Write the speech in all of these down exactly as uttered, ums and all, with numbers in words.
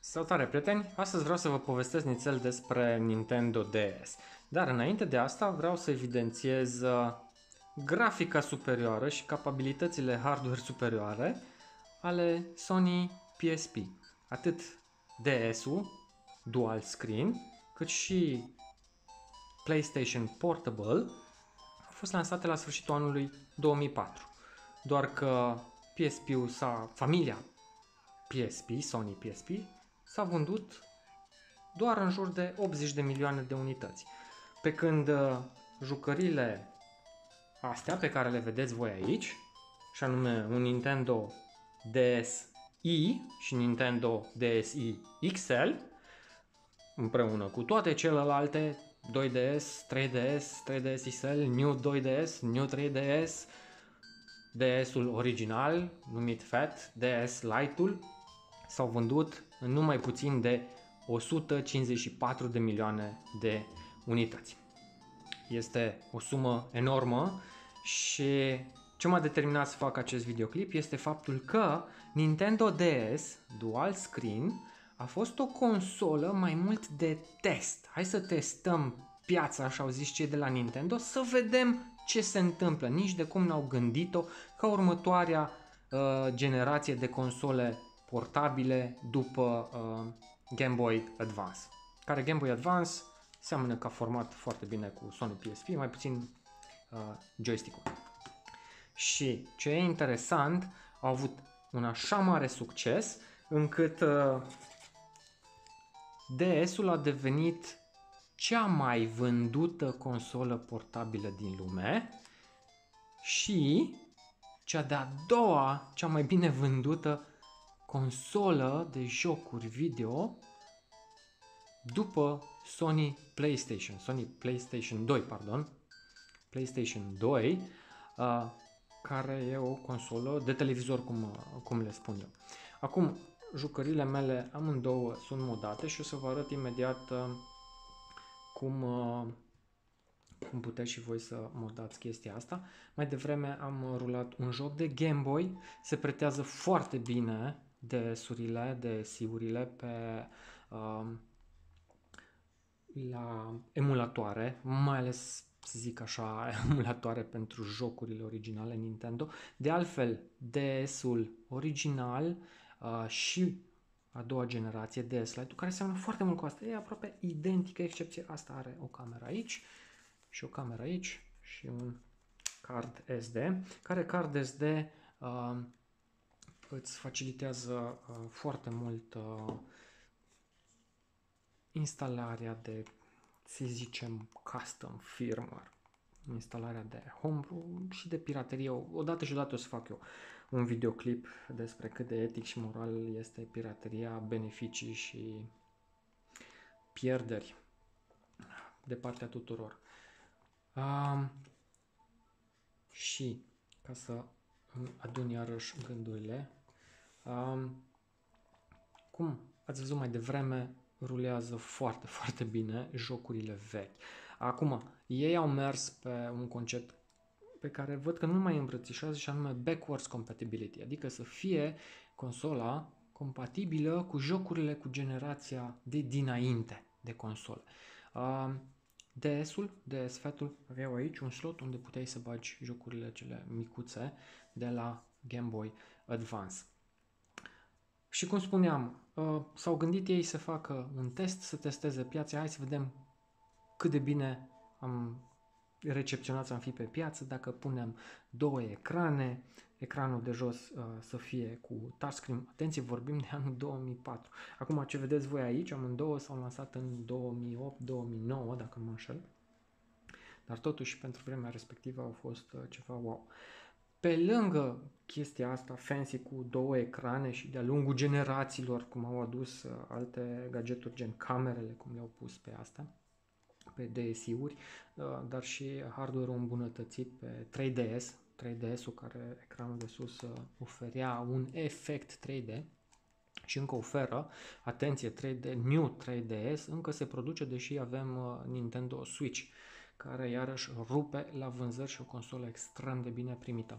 Salutare, prieteni! Astăzi vreau să vă povestesc nițel despre Nintendo D S. Dar înainte de asta vreau să evidențiez uh, grafica superioară și capabilitățile hardware superioare ale Sony P S P. Atât D S-ul dual screen, cât și PlayStation Portable au fost lansate la sfârșitul anului două mii patru. Doar că P S P-ul sau familia P S P, Sony P S P, s-a vândut doar în jur de optzeci de milioane de unități. Pe când uh, jucările astea pe care le vedeți voi aici, și anume un Nintendo D S i și Nintendo D S i X L, împreună cu toate celelalte doi D S, trei D S, trei D S X L, New doi D S, New trei D S, D S-ul original, numit Fat, D S Lite-ul, s-au vândut în numai puțin de o sută cincizeci și patru de milioane de unități. Este o sumă enormă și ce m-a determinat să fac acest videoclip este faptul că Nintendo D S Dual Screen a fost o consolă mai mult de test. Hai să testăm piața, așa au zis cei de la Nintendo, să vedem ce se întâmplă. Nici de cum n-au gândit-o ca următoarea uh, generație de console portabile după uh, Game Boy Advance. Care Game Boy Advance seamănă ca format foarte bine cu Sony P S P, mai puțin uh, joystick-ul. Și ce e interesant, au avut un așa mare succes încât uh, D S-ul a devenit cea mai vândută consolă portabilă din lume și cea de-a doua, cea mai bine vândută consolă de jocuri video după Sony PlayStation, Sony PlayStation doi, pardon, PlayStation doi, uh, care e o consolă de televizor, cum, cum le spun eu. Acum, jucările mele amândouă sunt modate și o să vă arăt imediat uh, cum, uh, cum puteți și voi să modați chestia asta. Mai devreme am rulat un joc de Game Boy, se pretează foarte bine D S-urile, D S I-urile pe uh, la emulatoare, mai ales, să zic așa, emulatoare pentru jocurile originale Nintendo. De altfel, D S-ul original uh, și a doua generație, D S Lite, care seamănă foarte mult cu asta, e aproape identică, excepție asta are o cameră aici și o cameră aici și un card S D, care card S D uh, îți facilitează uh, foarte mult uh, instalarea de, să zicem, custom firmware, instalarea de homebrew și de piraterie. Odată și odată o să fac eu un videoclip despre cât de etic și moral este pirateria, beneficii și pierderi de partea tuturor. Um, și ca să adun iarăși gândurile, um, cum ați văzut mai devreme, rulează foarte, foarte bine jocurile vechi. Acum, ei au mers pe un concept pe care văd că nu mai îmbrățișează și anume backwards compatibility, adică să fie consola compatibilă cu jocurile cu generația de dinainte de consolă. Uh, D S-ul, D S Fat-ul, aveau aici un slot unde puteai să bagi jocurile cele micuțe de la Game Boy Advance. Și cum spuneam, uh, s-au gândit ei să facă un test, să testeze piața, hai să vedem cât de bine am recepționați am fi pe piață dacă punem două ecrane, ecranul de jos uh, să fie cu touchscreen. Atenție, vorbim de anul două mii patru. Acum ce vedeți voi aici, amândouă s-au lansat în două mii opt două mii nouă, dacă nu mă înșel. Dar totuși pentru vremea respectivă au fost uh, ceva wow. Pe lângă chestia asta fancy cu două ecrane și de-a lungul generațiilor, cum au adus uh, alte gadgeturi gen camerele, cum le-au pus pe asta, pe D S I-uri, dar și hardware-ul îmbunătățit pe trei D S, trei D S-ul care ecranul de sus oferea un efect trei D și încă oferă, atenție, trei D, New trei D S, încă se produce, deși avem Nintendo Switch, care iarăși rupe la vânzări și o consolă extrem de bine primită.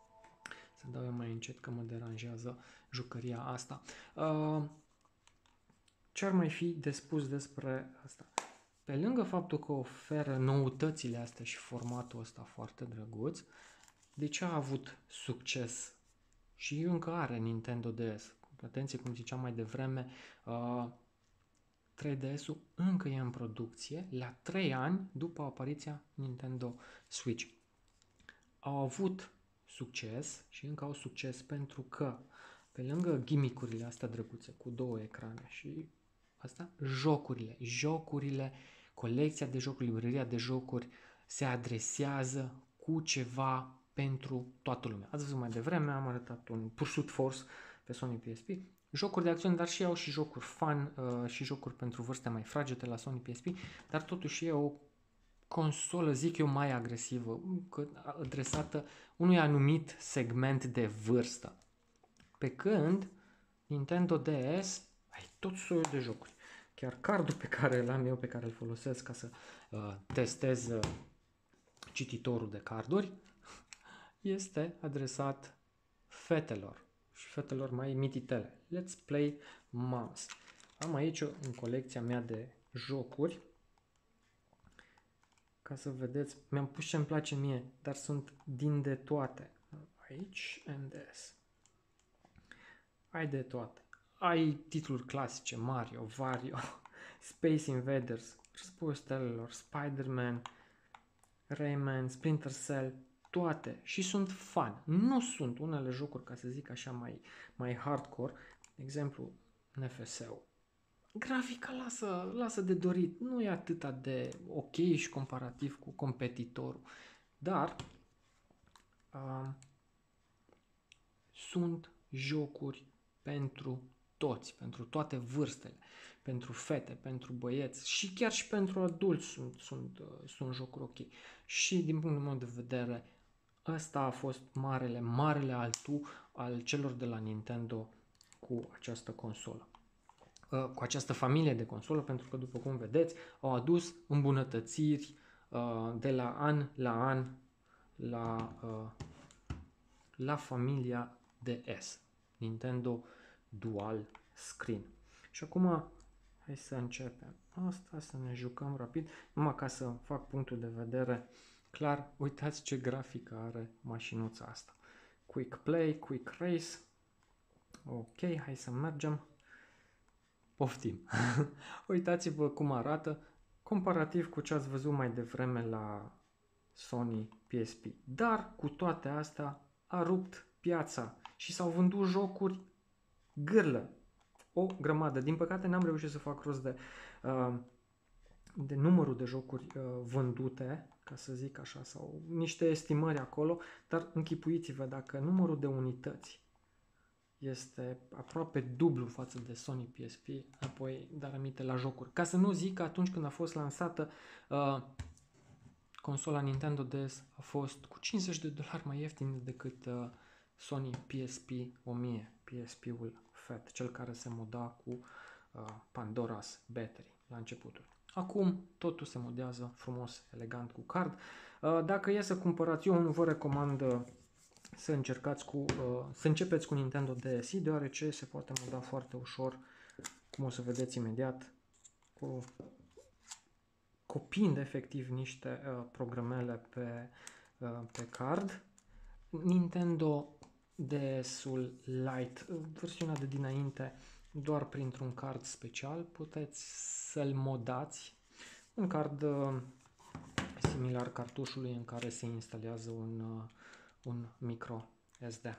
Să dau eu mai încet că mă deranjează jucăria asta. Uh, ce ar mai fi de spus despre asta? Pe lângă faptul că oferă noutățile astea și formatul ăsta foarte drăguț, de ce a avut succes și încă are Nintendo D S? Atenție, cum ziceam mai devreme, uh, trei D S-ul încă e în producție la trei ani după apariția Nintendo Switch. Au avut succes și încă au succes pentru că, pe lângă gimmick-urile astea drăguțe cu două ecrane și asta, jocurile, jocurile, colecția de jocuri, librăria de jocuri se adresează cu ceva pentru toată lumea. Ați văzut mai devreme, am arătat un Pursuit Force pe Sony P S P, jocuri de acțiune, dar și au și jocuri fun uh, și jocuri pentru vârste mai fragede la Sony P S P, dar totuși e o consolă, zic eu, mai agresivă, adresată unui anumit segment de vârstă. Pe când Nintendo D S ai tot soiul de jocuri. Chiar cardul pe care l-am eu, pe care îl folosesc ca să uh, testez uh, cititorul de carduri, este adresat fetelor și fetelor mai mititele. Let's Play Moms. Am aici în colecția mea de jocuri, ca să vedeți, mi-am pus ce îmi place mie, dar sunt din de toate. Aici, N D S. Ai de toate. Ai titluri clasice, Mario, Wario, Space Invaders, Războiul Stelelor, Spider-Man, Rayman, Splinter Cell, toate. Și sunt fun. Nu sunt unele jocuri, ca să zic așa, mai, mai hardcore. De exemplu, N F S-ul. Grafica lasă, lasă de dorit. Nu e atât de ok și comparativ cu competitorul. Dar uh, sunt jocuri pentru toți, pentru toate vârstele, pentru fete, pentru băieți și chiar și pentru adulți sunt, sunt, uh, sunt jocuri ok. Și din punctul meu de vedere, ăsta a fost marele, marele altu al celor de la Nintendo cu această consolă. Uh, cu această familie de consolă, pentru că, după cum vedeți, au adus îmbunătățiri uh, de la an la an la, uh, la familia D S. Nintendo Dual Screen. Și acum, hai să începem asta, să ne jucăm rapid, numai ca să fac punctul de vedere clar. Uitați ce grafică are mașinuța asta. Quick Play, Quick Race. Ok, hai să mergem. Poftim. Uitați-vă cum arată comparativ cu ce ați văzut mai devreme la Sony P S P. Dar cu toate astea a rupt piața și s-au vândut jocuri gârlă. O grămadă. Din păcate n-am reușit să fac rost de, uh, de numărul de jocuri uh, vândute, ca să zic așa, sau niște estimări acolo, dar închipuiți-vă dacă numărul de unități este aproape dublu față de Sony P S P, apoi dar aminte la jocuri. Ca să nu zic că atunci când a fost lansată uh, consola Nintendo D S a fost cu cincizeci de dolari mai ieftin decât uh, Sony P S P o mie, P S P-ul Fat, cel care se moda cu uh, Pandora's Battery la începutul. Acum totul se modează frumos, elegant cu card. Uh, dacă e să cumpărați, eu nu vă recomand uh, să încercați cu, uh, să începeți cu Nintendo D S, deoarece se poate moda foarte ușor, cum o să vedeți imediat, cu copiind efectiv niște uh, programele pe, uh, pe card. Nintendo D S-ul Lite, versiunea de dinainte, doar printr-un card special puteți să-l modați. Un card uh, similar cartușului în care se instalează un, uh, un micro S D.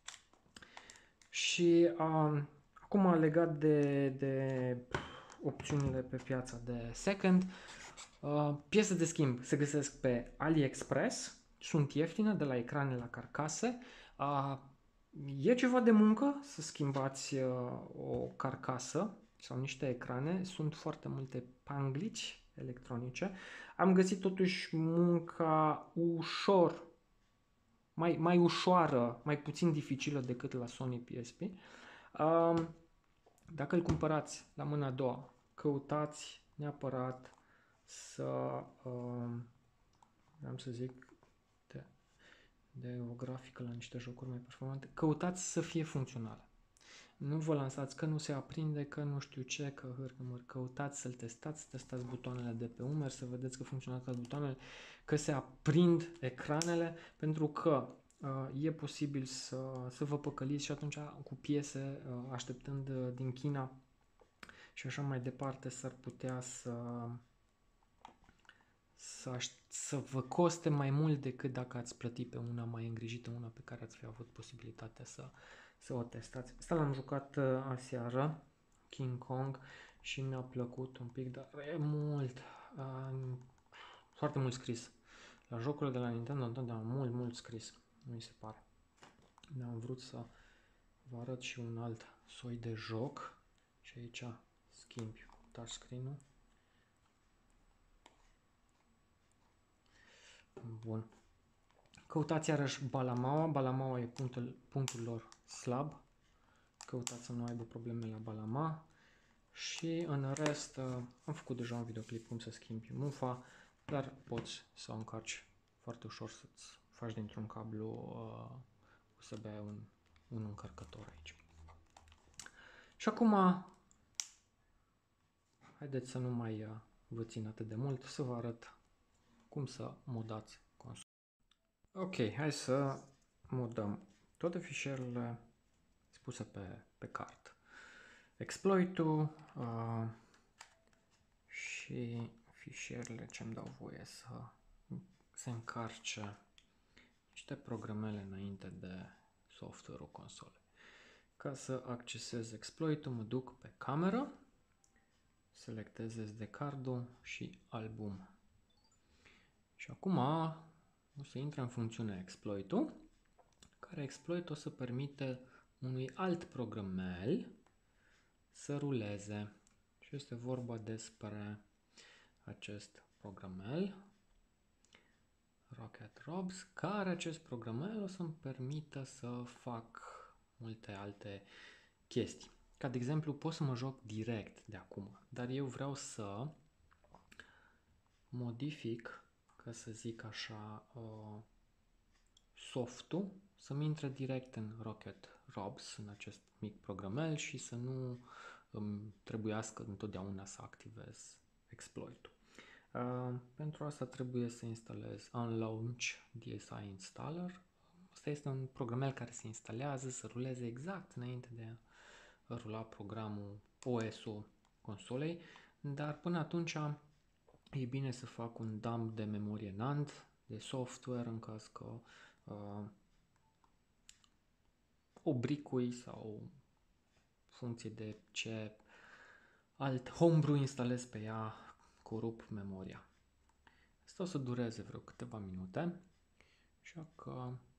Și uh, acum legat de, de opțiunile pe piața de second, uh, piese de schimb se găsesc pe AliExpress, sunt ieftine de la ecrane la carcase. Uh, e ceva de muncă să schimbați uh, o carcasă sau niște ecrane, sunt foarte multe panglici electronice. Am găsit totuși munca ușor, mai, mai ușoară, mai puțin dificilă decât la Sony P S P. Uh, dacă îl cumpărați la mâna a doua, căutați neapărat să, uh, vreau să zic, de, de o grafică la niște jocuri mai performante, căutați să fie funcționale. Nu vă lansați că nu se aprinde, că nu știu ce, că hârcă, căutați să-l testați, să testați butoanele de pe umeri, să vedeți că funcționează butoanele, că se aprind ecranele, pentru că uh, e posibil să, să vă păcăliți și atunci cu piese, uh, așteptând uh, din China și așa mai departe, s-ar putea să, să, să vă coste mai mult decât dacă ați plăti pe una mai îngrijită, una pe care ați fi avut posibilitatea să, să o testați. Asta l-am jucat uh, aseară, King Kong, și mi-a plăcut un pic, dar e mult, uh, foarte mult scris. La jocurile de la Nintendo întotdeauna mult, mult scris, mi se pare. Am vrut să vă arăt și un alt soi de joc și aici schimbi touchscreen-ul. Bun. Căutați iarăși Balamaua. Balamaua e punctul, punctul lor slab. Căutați să nu aibă probleme la Balama. Și în rest am făcut deja un videoclip cum să schimbi mufa, dar poți să o încarci foarte ușor, să-ți faci dintr-un cablu uh, U S B un, un încărcător aici. Și acum haideți să nu mai uh, vă țin atât de mult, să vă arăt cum să modați consola. Ok, hai să modăm toate fișierele spuse pe, pe card. Exploit-ul uh, și fișierele ce îmi dau voie să se încarce niște programele înainte de software-ul consolei. Ca să accesez exploit-ul, mă duc pe cameră, selectez S D card-ul și album. Și acum o să intre în funcțiune exploit-ul, care exploit o să permite unui alt programel să ruleze. Și este vorba despre acest programel, Rocket Robs, care acest programel o să-mi permită să fac multe alte chestii. Ca de exemplu, pot să mă joc direct de acum, dar eu vreau să modific, ca să zic așa, uh, softul, să-mi intre direct în Rocket Robs, în acest mic programel și să nu îmi trebuiască întotdeauna să activez exploit-ul. Uh, pentru asta trebuie să instalez Unlaunch D S I Installer. Asta este un programel care se instalează să ruleze exact înainte de a rula programul O S-ul consolei, dar până atunci e bine să fac un dump de memorie NAND, de software, în caz că uh, o bricui sau funcție de ce alt homebrew instalez pe ea, corup memoria. Asta o să dureze vreo câteva minute, așa că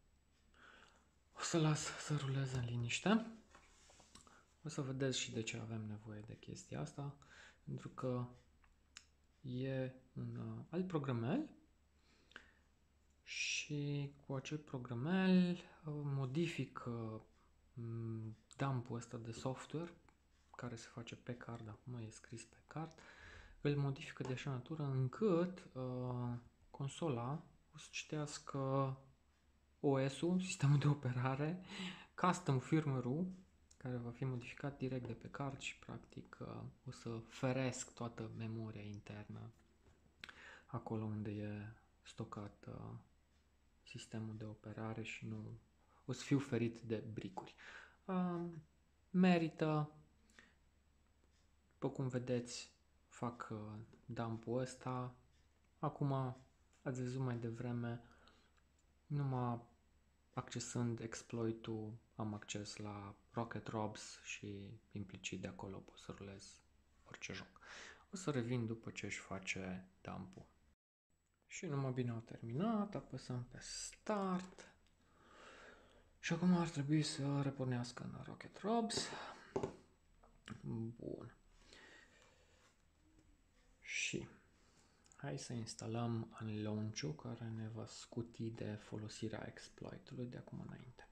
o să las să ruleze în liniște. O să vedeți și de ce avem nevoie de chestia asta, pentru că e un uh, alt programel și cu acel programel uh, modific uh, dump-ul ăsta de software care se face pe card, acum e scris pe card, îl modifică de așa natură încât uh, consola o să citească O S-ul, sistemul de operare, custom firmware-ul, care va fi modificat direct de pe card și practic uh, o să feresc toată memoria internă acolo unde e stocat uh, sistemul de operare și nu o să fiu ferit de bricuri. Uh, merită, după cum vedeți, fac uh, dump-ul ăsta. Acum, ați văzut mai devreme, numai accesând exploit-ul am acces la Rocket Robs și implicit de acolo pot să rulez orice joc. O să revin după ce își face dump-ul. Și numai bine au terminat, apăsăm pe Start. Și acum ar trebui să repornească în Rocket Robs. Bun. Și hai să instalăm Unlaunch-ul care ne va scuti de folosirea exploit-ului de acum înainte.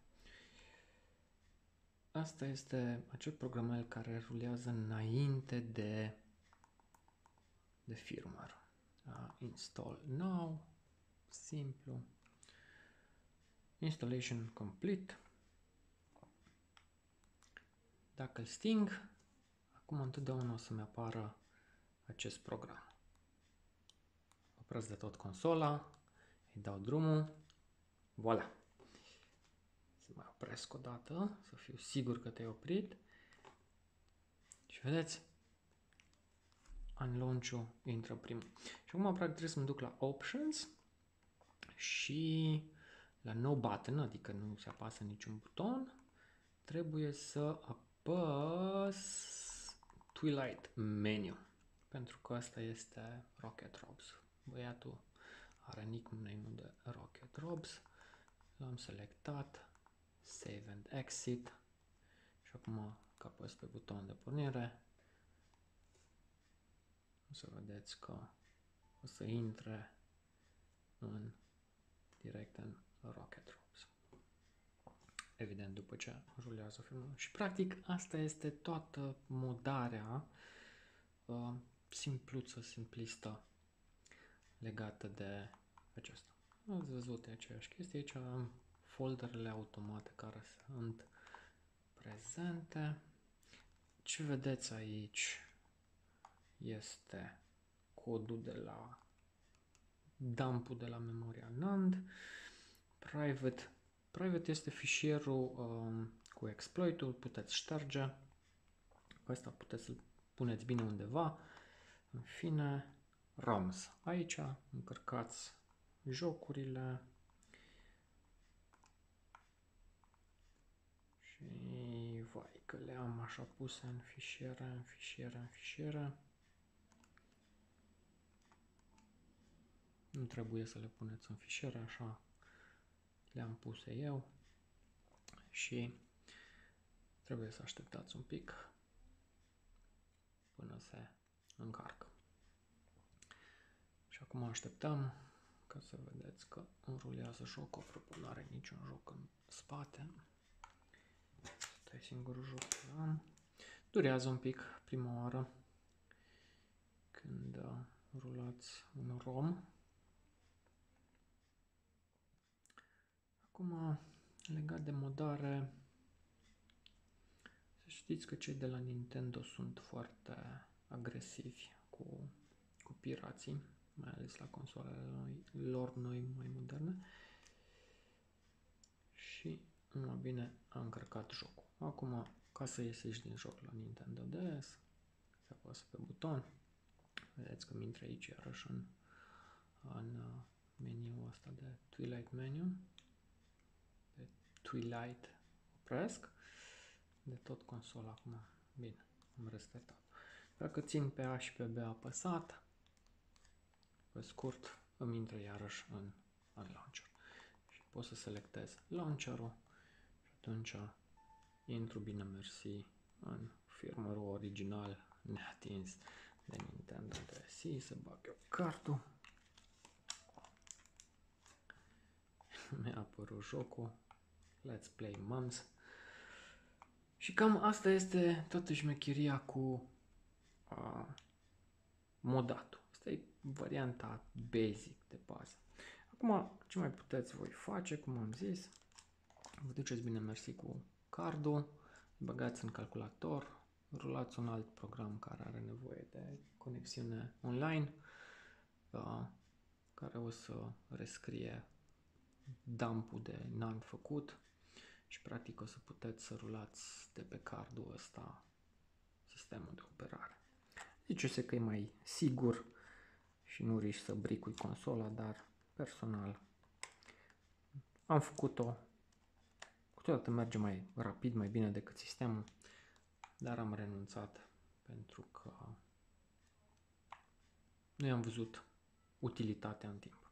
Asta este acel programel care rulează înainte de, de firmware. Uh, install now, simplu. Installation complete. Dacă îl sting, acum întotdeauna o să-mi apară acest program. Opresc de tot consola, îi dau drumul, voilà. Să mai opresc o dată, să fiu sigur că te-ai oprit. Și vedeți, Unlaunch-ul intră primul. Și acum practic trebuie să mă duc la Options și la No Button, adică nu se apasă niciun buton. Trebuie să apăs Twilight Menu, pentru că asta este Rocket Robs. Băiatul are nickname-ul de Rocket Robs. L-am selectat, Save and Exit și acum că apăs pe buton de pornire, o să vedeți că o să intre în direct în Rocket Robs. Evident, după ce rulează filmul. Și practic asta este toată modarea uh, simpluță, simplistă legată de acesta. Ați văzut aceeași chestie. Aici am folderele automate care sunt prezente. Ce vedeți aici este codul de la dump-ul de la memoria NAND. Private, private este fișierul um, cu exploit-ul, puteți șterge. Ăsta puteți să-l puneți bine undeva. În fine, ROMs. Aici încărcați jocurile și vai că le am așa puse în fișiere, în fișiere, în fișiere. Nu trebuie să le puneți în fișiere, așa le-am puse eu și trebuie să așteptați un pic până se încarcă. Și acum așteptăm ca să vedeți că rulează jocul. Apropo, nu are niciun joc în spate. Asta e singurul joc care am. Durează un pic prima oară când rulați un ROM. Acum, legat de modare, să știți că cei de la Nintendo sunt foarte agresivi cu, cu pirații, mai ales la consolele noi, lor noi mai moderne. Și, mai bine, a încărcat jocul. Acum, ca să ieși din joc la Nintendo D S, se apasă pe buton. Vedeți că mi intră aici iarăși în, în meniul ăsta de Twilight Menu. De Twilight opresc. De tot consola acum. Bine, am restartat. Dacă țin pe A și pe B apăsat, pe scurt, îmi intră iarăși în, în launcher. Și pot să selectez launcherul și atunci intru bine mersi în firmware-ul original neatins de Nintendo D S. Să bag eu cardul. Mi-a apărut jocul. Let's Play Mums. Și cam asta este toată șmecheria cu uh, modatul. Asta e varianta basic de bază. Acum, ce mai puteți voi face, cum am zis, vă duceți bine mersi cu cardul, băgați în calculator, rulați un alt program care are nevoie de conexiune online, uh, care o să rescrie dump-ul de NAND făcut și practic o să puteți să rulați de pe cardul ăsta sistemul de operare. Zice-se că e mai sigur și nu riști să bricui consola, dar personal am făcut-o. Câteodată merge mai rapid, mai bine decât sistemul, dar am renunțat pentru că nu i-am văzut utilitatea în timp.